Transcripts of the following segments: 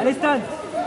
Allez Stan.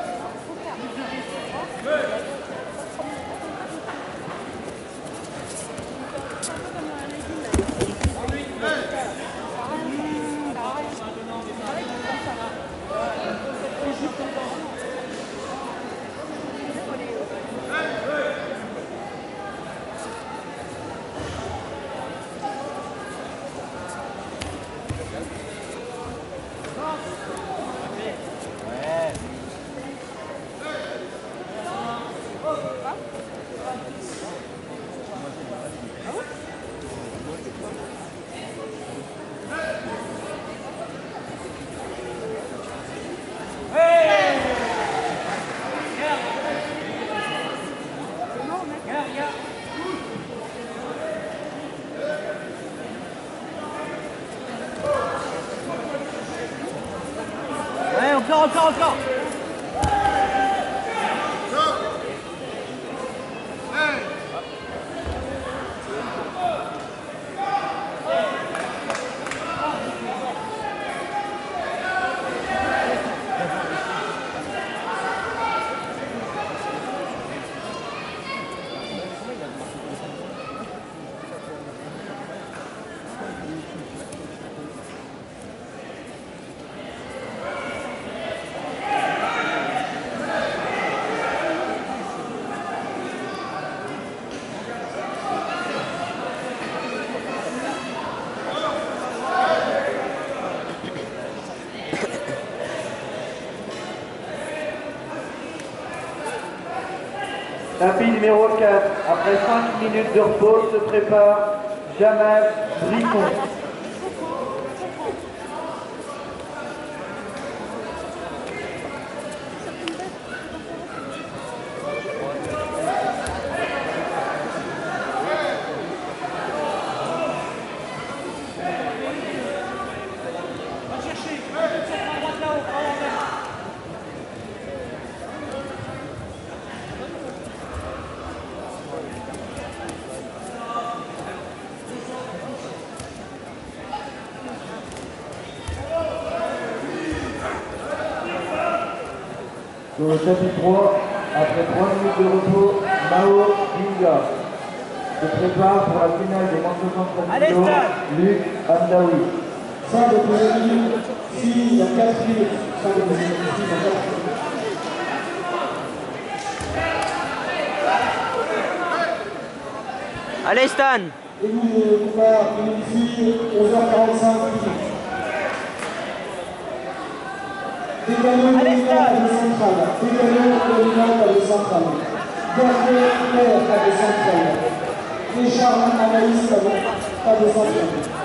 Encore. Tapis numéro 4, après 5 minutes de repos, se prépare Jamal Bricon. Sur le tapis 3, après 3 minutes de repos, Mao Binga se prépare pour la finale des moins de 60 kg, Luc Hamdaoui. Fin de première minute, 6 à 4 minutes. Fin de deuxième minute, 6 à 4 minutes. Allez Stan. Et nous, le combat féminin, 11h45 minutes. Décalé nominal de centrale. Décalé nominal de centrale. Dernier Claire, pas de centrale. Richard Anaïs, pas de centrale.